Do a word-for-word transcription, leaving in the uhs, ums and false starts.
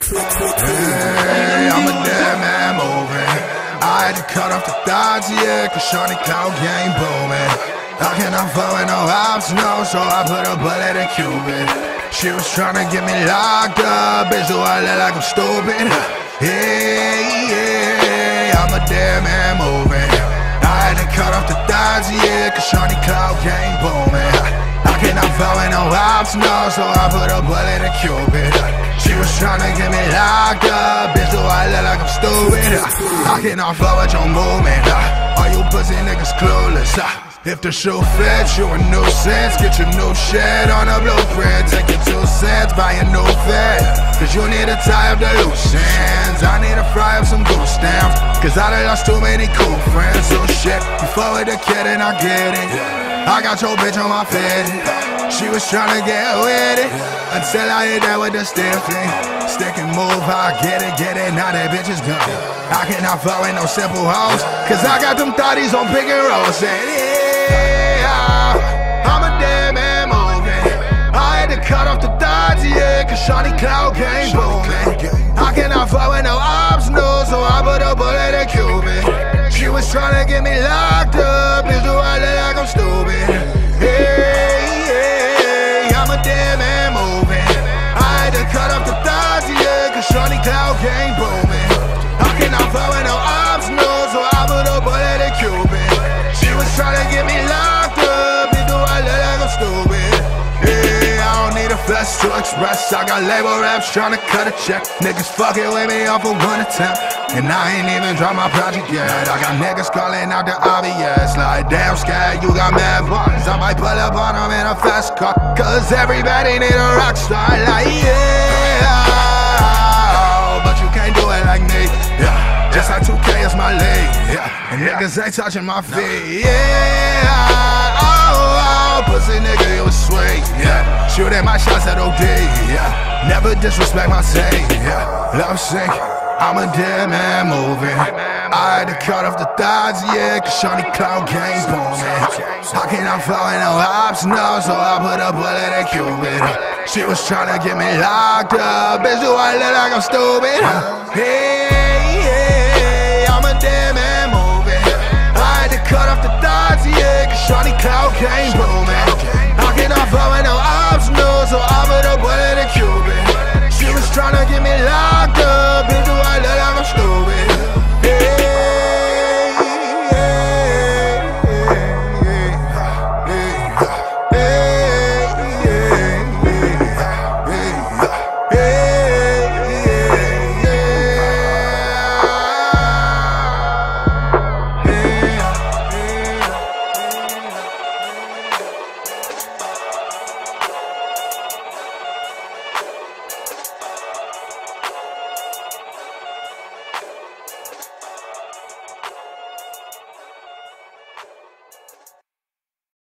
Hey, I'm a dead man moving. I had to cut off the thoughts, yeah, cause Shawn K game booming. I cannot fall with no ops, no, so I put a bullet in Cupid. She was trying to get me locked up, bitch, do I look like I'm stupid? Hey, yeah, I'm a dead man moving. I had to cut off the thoughts, yeah, cause Shawn K game booming. I cannot fall with no ops, no, so I put a bullet in Cupid. She was tryna get me locked up, bitch, do I look like I'm stupid? I cannot fall with your movement, all you pussy niggas clueless. If the shoe fits, you a nuisance. Get your new shit on a blueprint. Take your two cents, buy a new fit, cause you need to tie up the loose ends. I need to fry up some goose stamps, cause I done lost too many cool friends. So shit, you fuck with the kid and I get it. I got your bitch on my feet. She was tryna get with it, until I hit that with the stiff thing. Stick and move, I get it, get it, now that bitch is gone. I cannot fall with no simple hoes, cause I got them thotties on pick and roll. Saying, yeah, I'm a dead man moving. I had to cut off the thoughts, yeah, cause Shawn K game booming. I cannot fall with no ops, no, so I put a bullet in Cupid. She was tryna get me locked up, bitch, do I look like I'm stupid? Hey, hey, I'm a dead man moving. I had to cut off the thoughts, yeah, cause Shawn K game booming. I cannot fall with no ops, no, so I put a bullet in Cupid. She was tryna get me locked up, bitch, do I look like I'm stupid? Hey, I don't need a flex to express. I got label raps tryna cut a check. Niggas fucking with me off of one attempt, and I ain't even dropped my project yet. I got niggas calling out the obvious, like, damn scared, you got mad ones. I might pull up on them in a fast car, cause everybody need a rock star. Like, yeah, but you can't do it like me, yeah. Just like two K is my league, yeah. And niggas ain't touching my feet, yeah. Oh, oh, pussy nigga, you was sweet, yeah. Shooting my shots at O D, yeah. Never disrespect my team, yeah. Love sink, I'm a dead man moving. I had to cut off the thoughts, yeah, cause Shawn K game booming. I cannot fall with no ops, no, so I put a bullet in Cupid. She was tryna get me locked up, bitch, do I look like I'm stupid? Hey, hey, I'm a dead man moving. I had to cut off the thoughts, yeah, cause Shawn K game booming. I cannot fall with no ops, no, so I put a bullet in Cupid. She was tryna get me locked